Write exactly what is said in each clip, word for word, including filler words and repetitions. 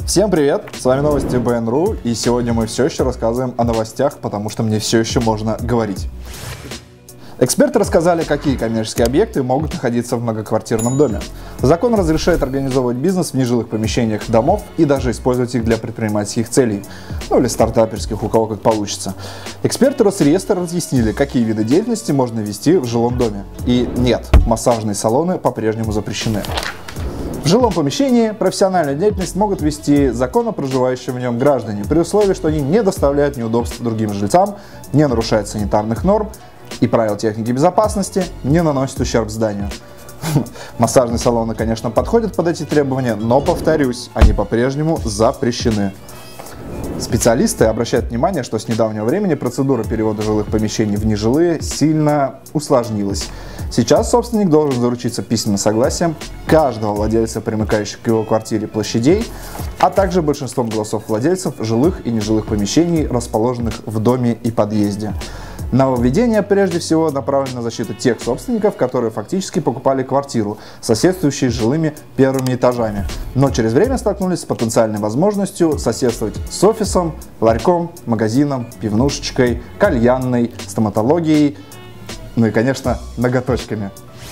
Всем привет! С вами новости бэ эн точка ру, и сегодня мы все еще рассказываем о новостях, потому что мне все еще можно говорить. Эксперты рассказали, какие коммерческие объекты могут находиться в многоквартирном доме. Закон разрешает организовывать бизнес в нежилых помещениях домов и даже использовать их для предпринимательских целей, ну или стартаперских, у кого как получится. Эксперты Росреестра разъяснили, какие виды деятельности можно вести в жилом доме. И нет, массажные салоны по-прежнему запрещены. В жилом помещении профессиональную деятельность могут вести законно проживающие в нем граждане, при условии, что они не доставляют неудобств другим жильцам, не нарушают санитарных норм и правил техники безопасности, не наносят ущерб зданию. Массажные салоны, конечно, подходят под эти требования, но, повторюсь, они по-прежнему запрещены. Специалисты обращают внимание, что с недавнего времени процедура перевода жилых помещений в нежилые сильно усложнилась. Сейчас собственник должен заручиться письменным согласием каждого владельца, примыкающих к его квартире, площадей, а также большинством голосов владельцев жилых и нежилых помещений, расположенных в доме и подъезде. Нововведение прежде всего направлено на защиту тех собственников, которые фактически покупали квартиру, соседствующую с жилыми первыми этажами, но через время столкнулись с потенциальной возможностью соседствовать с офисом, ларьком, магазином, пивнушечкой, кальянной, стоматологией, ну и, конечно, ноготочками.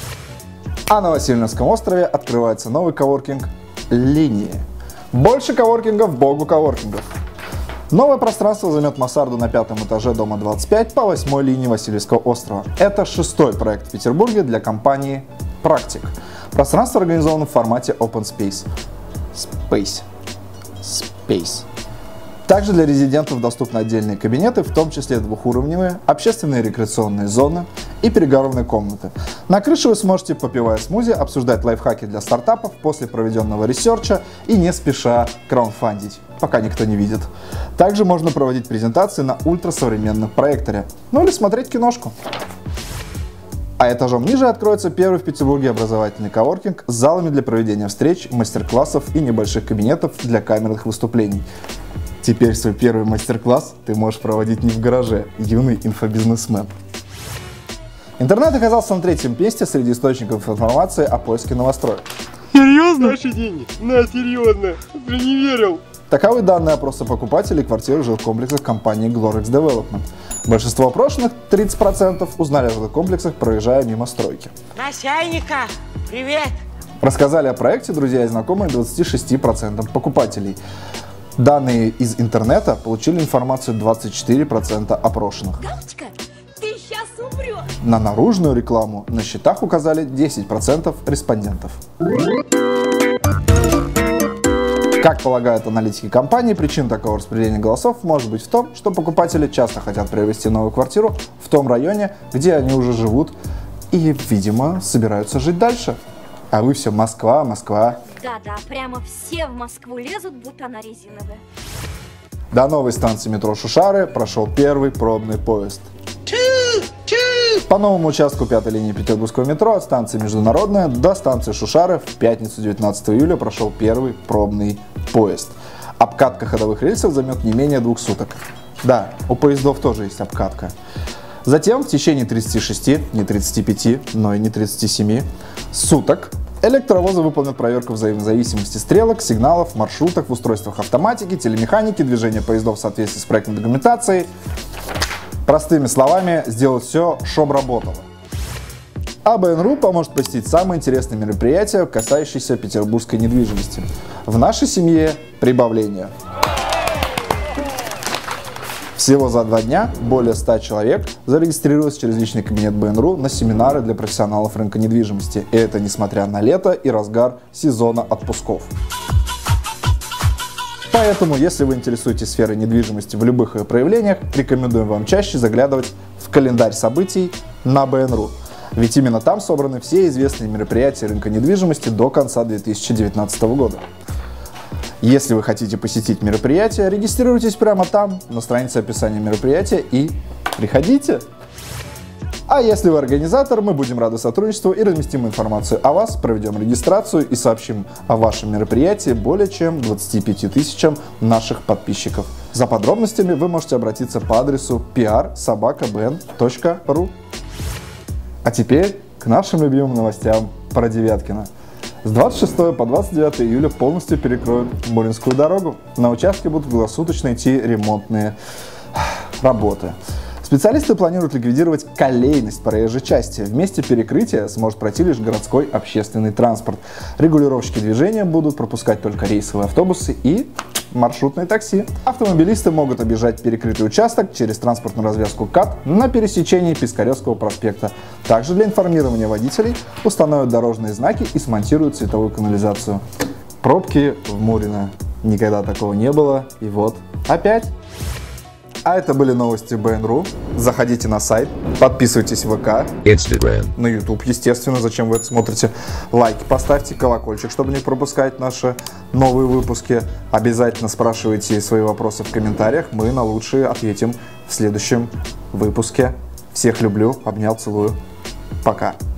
А на Васильевском острове открывается новый коворкинг «Линии». Больше коворкингов, богу коворкингов. Новое пространство займет мансарду на пятом этаже дома двадцать пять по восьмой линии Васильевского острова. Это шестой проект в Петербурге для компании «Практик». Пространство организовано в формате Open Space. Space. Space. Также для резидентов доступны отдельные кабинеты, в том числе двухуровневые, общественные рекреационные зоны и переговорные комнаты. На крыше вы сможете, попивая смузи, обсуждать лайфхаки для стартапов после проведенного ресерча и не спеша краундфандить, пока никто не видит. Также можно проводить презентации на ультрасовременном проекторе, ну или смотреть киношку. А этажом ниже откроется первый в Петербурге образовательный коворкинг с залами для проведения встреч, мастер-классов и небольших кабинетов для камерных выступлений. Теперь свой первый мастер-класс ты можешь проводить не в гараже, юный инфобизнесмен. Интернет оказался на третьем месте среди источников информации о поиске новостроек. Серьезно? Наши деньги? На, серьезно? Я не верил. Таковы данные опроса покупателей квартир в жилкомплексах компании Glorex Development. Большинство опрошенных, тридцать процентов, узнали о жилкомплексах, проезжая мимо стройки. Насяйника, привет! Рассказали о проекте друзья и знакомые двадцати шести процентам покупателей. Данные из интернета получили информацию двадцать четыре процента опрошенных. Галочка, ты сейчас умрешь! На наружную рекламу на счетах указали десять процентов респондентов. Как полагают аналитики компании, причина такого распределения голосов может быть в том, что покупатели часто хотят приобрести новую квартиру в том районе, где они уже живут и, видимо, собираются жить дальше. А вы все Москва, Москва. Да-да, прямо все в Москву лезут, будто она резиновая. До новой станции метро Шушары прошел первый пробный поезд. По новому участку пятой линии Петербургского метро от станции Международная до станции Шушары в пятницу девятнадцатого июля прошел первый пробный поезд. Обкатка ходовых рельсов займет не менее двух суток. Да, у поездов тоже есть обкатка. Затем в течение тридцати шести, не тридцати пяти, но и не тридцати семи суток электровозы выполнят проверку взаимозависимости стрелок, сигналов, маршруток в устройствах автоматики, телемеханики, движения поездов в соответствии с проектной документацией. Простыми словами, сделать все, чтобы работало. А бэ эн точка ру поможет посетить самые интересные мероприятия, касающиеся петербургской недвижимости. В нашей семье прибавление. Всего за два дня более ста человек зарегистрировалось через личный кабинет бэ эн точка ру на семинары для профессионалов рынка недвижимости. И это несмотря на лето и разгар сезона отпусков. Поэтому, если вы интересуетесь сферой недвижимости в любых ее проявлениях, рекомендуем вам чаще заглядывать в календарь событий на бэ эн точка ру. Ведь именно там собраны все известные мероприятия рынка недвижимости до конца две тысячи девятнадцатого года. Если вы хотите посетить мероприятие, регистрируйтесь прямо там, на странице описания мероприятия, и приходите. А если вы организатор, мы будем рады сотрудничеству и разместим информацию о вас, проведем регистрацию и сообщим о вашем мероприятии более чем двадцати пяти тысячам наших подписчиков. За подробностями вы можете обратиться по адресу пи ар собака бэ эн точка ру. А теперь к нашим любимым новостям про Девяткино. С двадцать шестого по двадцать девятое июля полностью перекроют Муринскую дорогу. На участке будут круглосуточно идти ремонтные работы. Специалисты планируют ликвидировать колейность проезжей части. В месте перекрытия сможет пройти лишь городской общественный транспорт. Регулировщики движения будут пропускать только рейсовые автобусы и маршрутные такси. Автомобилисты могут объезжать перекрытый участок через транспортную развязку КАТ на пересечении Пискаревского проспекта. Также для информирования водителей установят дорожные знаки и смонтируют световую канализацию. Пробки в Мурино. Никогда такого не было. И вот опять. А это были новости бэ эн точка ру. Заходите на сайт, подписывайтесь в ВК, Instagram, на YouTube, естественно, зачем вы это смотрите. Лайки поставьте, колокольчик, чтобы не пропускать наши новые выпуски. Обязательно спрашивайте свои вопросы в комментариях, мы на лучшие ответим в следующем выпуске. Всех люблю, обнял, целую. Пока.